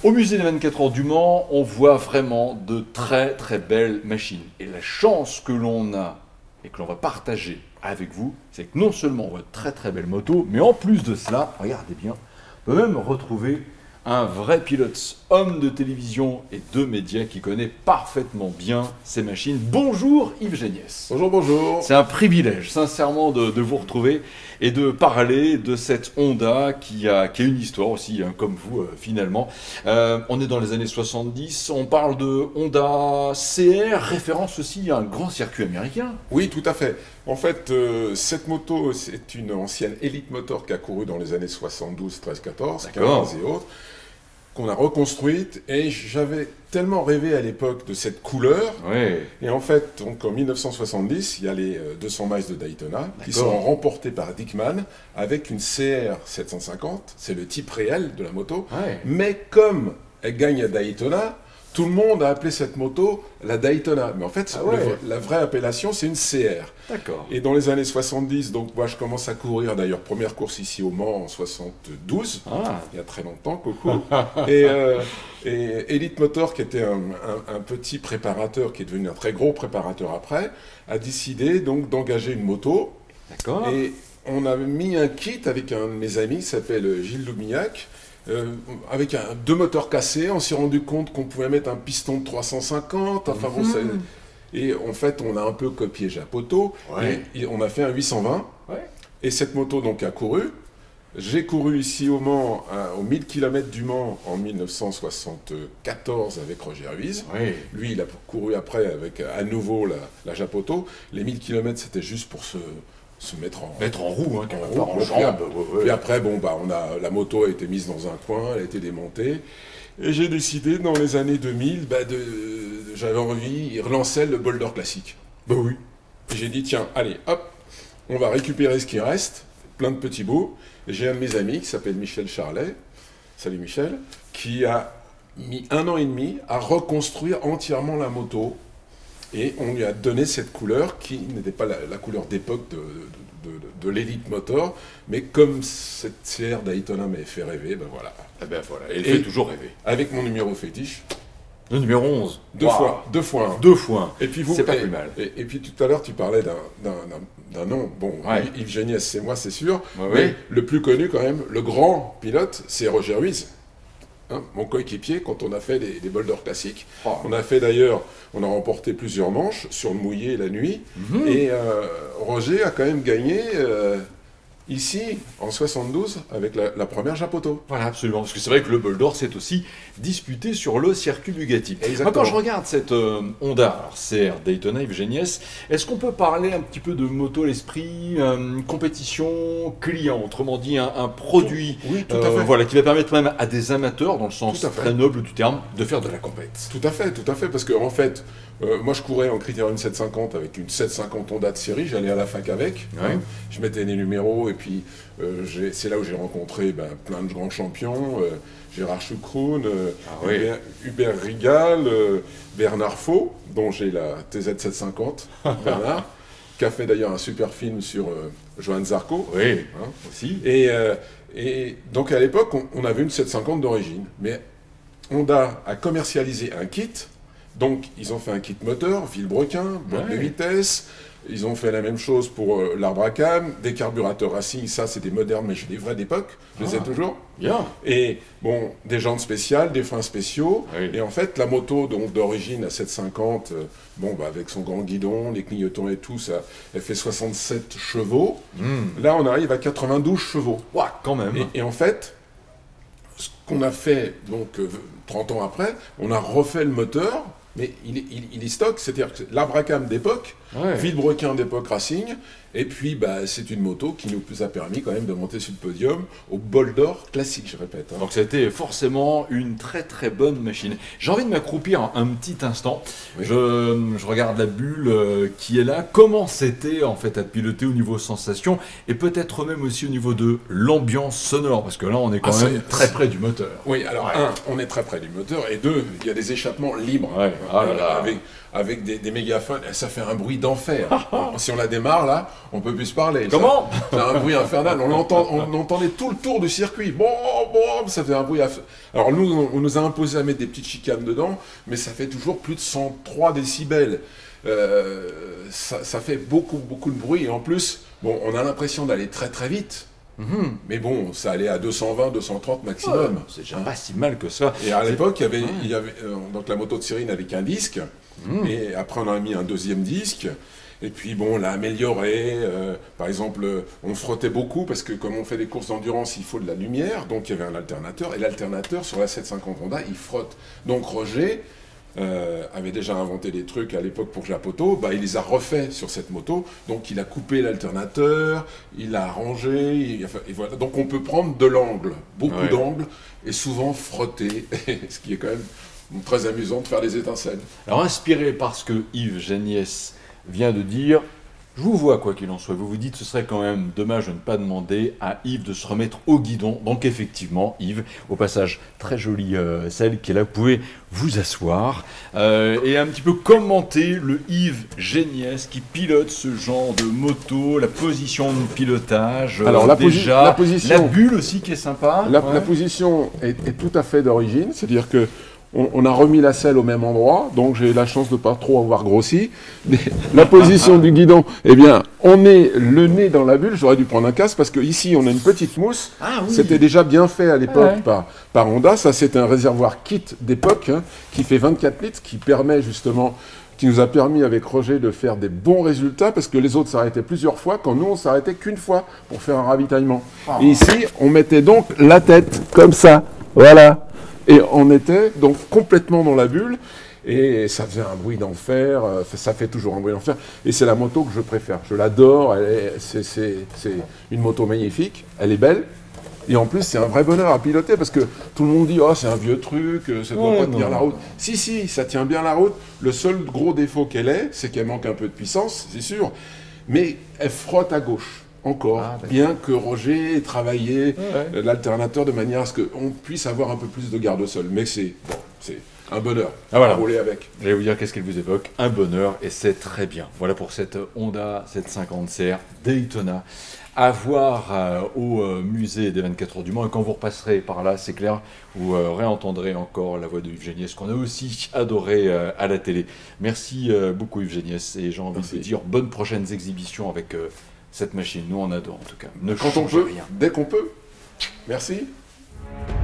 Au musée des 24 heures du Mans, on voit vraiment de très très belles machines. Et la chance que l'on a et que l'on va partager avec vous, c'est que non seulement on voit de très très belles motos, mais en plus de cela, regardez bien, on peut même retrouver un vrai pilote, homme de télévision et de médias qui connaît parfaitement bien ces machines. Bonjour Yves Géniès. Bonjour, bonjour. C'est un privilège, sincèrement, de vous retrouver et de parler de cette Honda qui a une histoire aussi, hein, comme vous, finalement. On est dans les années 70, on parle de Honda CR, référence aussi à un grand circuit américain. Oui, tout à fait. En fait, cette moto, c'est une ancienne Elite Motor qui a couru dans les années 72, 13, 14, 15 et autres, qu'on a reconstruite, et j'avais tellement rêvé à l'époque de cette couleur. Ouais. Et en fait, donc en 1970, il y a les 200 miles de Daytona qui sont remportés par Dickman avec une CR 750, c'est le type réel de la moto. Ouais. Mais comme elle gagne à Daytona, tout le monde a appelé cette moto la Daytona. Mais en fait, la vraie appellation, c'est une CR. D'accord. Et dans les années 70, donc moi je commence à courir, d'ailleurs première course ici au Mans en 72, il y a très longtemps, coucou. et Elite Motor, qui était un petit préparateur, qui est devenu un très gros préparateur après, a décidé donc d'engager une moto. D'accord. Et on a mis un kit avec un de mes amis qui s'appelle Gilles Loumignac, avec deux moteurs cassés. On s'est rendu compte qu'on pouvait mettre un piston de 350, enfin bon, et en fait, on a un peu copié Japoto, et on a fait un 820, et cette moto donc a couru. J'ai couru ici au Mans, aux 1000 km du Mans en 1974 avec Roger Ruiz. Lui, il a couru après avec à nouveau la Japoto. Les 1000 km, c'était juste pour se mettre en roue, hein, en jambe. Puis après, bon, bah, la moto a été mise dans un coin, elle a été démontée. Et j'ai décidé, dans les années 2000, j'avais envie, il relançait le Boulder classique. Bah oui. Et j'ai dit, tiens, allez, hop, on va récupérer ce qui reste, plein de petits bouts. Et j'ai un de mes amis qui s'appelle Michel Charlet, salut Michel, qui a mis 1 an et demi à reconstruire entièrement la moto. Et on lui a donné cette couleur qui n'était pas la couleur d'époque de l'Elite Motor, mais comme cette CR Daytona m'avait fait rêver, ben voilà. Eh ben voilà, et elle fait toujours rêver. Avec mon numéro fétiche. Le numéro 11. Deux fois 1. 2 fois 1. Et puis c'est pas plus mal. Et puis tout à l'heure, tu parlais d'un nom. Bon, Yves Géniès, c'est moi, c'est sûr. Ouais, mais le plus connu quand même, le grand pilote, c'est Roger Ruiz. Hein, mon coéquipier, quand on a fait des boulders classiques. On a fait d'ailleurs, on a remporté plusieurs manches sur le mouillé la nuit. Et Roger a quand même gagné ici, en 72, avec la première Japoto. Voilà, absolument. Parce que c'est vrai que le boulder, c'est aussi disputé sur le circuit Bugatti. Moi, quand je regarde cette Honda, alors CR Daytona Yves Géniès, est-ce qu'on peut parler un petit peu de moto à l'esprit, compétition client, autrement dit un produit tout à fait. Voilà, qui va permettre même à des amateurs, dans le sens très noble du terme, de faire de la compète. Tout à fait, parce que en fait, moi je courais en Criterium 750 avec une 750 Honda de série, j'allais à la fac avec, je mettais les numéros, et puis c'est là où j'ai rencontré plein de grands champions, Gérard Choukroun, Hubert Rigal, Bernard Faux, dont j'ai la TZ 750, Bernard, qui a fait d'ailleurs un super film sur Johan Zarco. Aussi. Et donc à l'époque, on avait une 750 d'origine, mais Honda a commercialisé un kit. Donc, ils ont fait un kit moteur, vilebrequin, boîte de vitesse. Ils ont fait la même chose pour l'arbre à cam, des carburateurs Racing. Ça, c'est des modernes, mais j'ai des vrais d'époque. Je les ai toujours. Bien. Et bon, des jantes spéciales, des freins spéciaux. Et en fait, la moto donc d'origine à 750, avec son grand guidon, les clignotants et tout, ça, elle fait 67 chevaux. Là, on arrive à 92 chevaux. Quand même. Et en fait, ce qu'on a fait, donc 30 ans après, on a refait le moteur. Mais il est stock, c'est-à-dire que l'arbre à cam d'époque, vilebrequin d'époque Racing, et puis c'est une moto qui nous a permis quand même de monter sur le podium au Boulder classique, je répète. Donc c'était forcément une très très bonne machine. J'ai envie de m'accroupir un petit instant. Je regarde la bulle qui est là. Comment c'était en fait à piloter au niveau sensation, et peut-être même aussi au niveau de l'ambiance sonore, parce que là on est quand même très près du moteur. Oui, alors on est très près du moteur, et 2, il y a des échappements libres. Ah là là. avec des mégaphones, ça fait un bruit d'enfer. Si on la démarre là, on peut plus se parler. Comment? C'est un bruit infernal. On entendait tout le tour du circuit. Bon, ça fait un bruit. Alors nous, on nous a imposé à mettre des petites chicanes dedans, mais ça fait toujours plus de 103 décibels. Ça fait beaucoup de bruit. Et en plus, bon, on a l'impression d'aller très très vite. Mais bon, ça allait à 220, 230 maximum. Ouais, c'est déjà pas si mal que ça. Et à l'époque, il y avait donc la moto de série n'avait qu'un disque. Et après, on a mis un deuxième disque. Et puis, bon, on l'a amélioré. Par exemple, on frottait beaucoup parce que comme on fait des courses d'endurance, il faut de la lumière. Donc, il y avait un alternateur. Et l'alternateur, sur la 750 Honda, il frotte. Donc, Roger avait déjà inventé des trucs à l'époque pour Japoto, il les a refaits sur cette moto, donc il a coupé l'alternateur, il l'a arrangé, et voilà. Donc on peut prendre de l'angle, beaucoup d'angles, et souvent frotter, ce qui est quand même très amusant de faire des étincelles. Alors inspiré par ce que Yves Géniès vient de dire, je vous vois quoi qu'il en soit, vous vous dites ce serait quand même dommage de ne pas demander à Yves de se remettre au guidon. Donc effectivement, Yves, au passage, très jolie celle qui est là, vous pouvez vous asseoir et un petit peu commenter le Yves Géniès qui pilote ce genre de moto, la position de pilotage, alors la position, la bulle aussi qui est sympa. La position est tout à fait d'origine, c'est-à-dire que on a remis la selle au même endroit, donc j'ai la chance de ne pas trop avoir grossi. Mais la position du guidon, eh bien, on est le nez dans la bulle. J'aurais dû prendre un casque parce qu'ici, on a une petite mousse. Ah, oui. C'était déjà bien fait à l'époque par Honda. Ça, c'est un réservoir kit d'époque qui fait 24 litres, qui nous a permis avec Roger de faire des bons résultats parce que les autres s'arrêtaient plusieurs fois, quand nous, on s'arrêtait qu'une fois pour faire un ravitaillement. Et ici, on mettait donc la tête comme ça. Voilà. Et on était donc complètement dans la bulle, et ça faisait un bruit d'enfer, ça fait toujours un bruit d'enfer, et c'est la moto que je préfère. Je l'adore, c'est une moto magnifique, elle est belle, et en plus c'est un vrai bonheur à piloter, parce que tout le monde dit « Oh, c'est un vieux truc, ça ne doit pas tenir la route ». Si, ça tient bien la route. Le seul gros défaut qu'elle c'est qu'elle manque un peu de puissance, c'est sûr, mais elle frotte à gauche. Encore, bien que Roger ait travaillé l'alternateur de manière à ce qu'on puisse avoir un peu plus de garde-sol. Mais c'est un bonheur à rouler avec. Je vais vous dire qu'est-ce qu'elle vous évoque, un bonheur, et c'est très bien. Voilà pour cette Honda 750 CR Daytona. À voir au musée des 24 heures du Mans, et quand vous repasserez par là, c'est clair, vous réentendrez encore la voix de Yves Géniès, qu'on a aussi adoré à la télé. Merci beaucoup Yves Géniès, et j'ai envie de vous dire bonnes prochaines exhibitions avec cette machine. Nous on adore en tout cas. Quand on peut, dès qu'on peut. Merci.